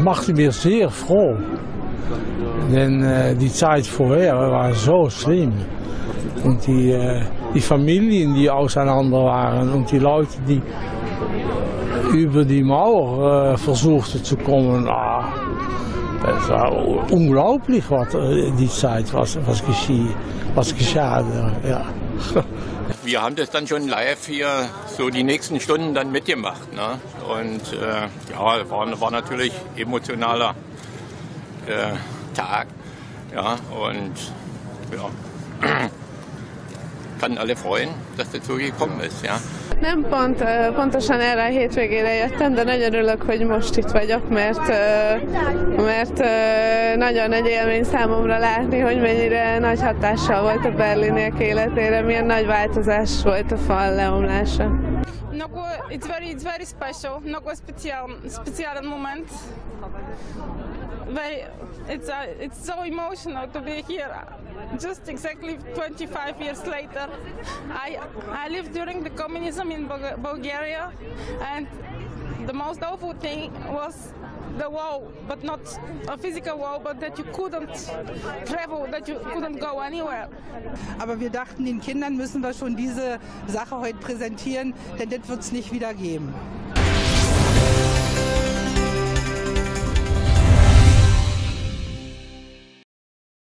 machte mir sehr froh. Denn die Zeit vorher war so schlimm. Und die Familien, die auseinander waren und die Leute, die über die Mauer versuchten zu kommen, das war unglaublich, was die Zeit, was geschah. Ja. Wir haben das dann schon live hier so die nächsten Stunden dann mitgemacht. Ne? Und ja, war natürlich emotionaler Tag. Ja, und ja, kann alle freuen, dass das so gekommen ist. Ja. Nem pontosan erre a hétvégére jöttem, de nagyon örülök, hogy most itt vagyok, mert nagyon nagy élmény számomra látni, hogy mennyire nagy hatással volt a berliniek életére, milyen nagy változás volt a fal leomlása. It's very special. Много специален момент. It's so emotional to be here. Just exactly 25 years later, I lived during the communism in Bulgaria, and the most awful thing was the wall, but not a physical wall, but that you couldn't travel, that you couldn't go anywhere. Aber wir dachten, den Kindern müssen wir schon diese Sache heute präsentieren, denn das wird es nicht wieder geben.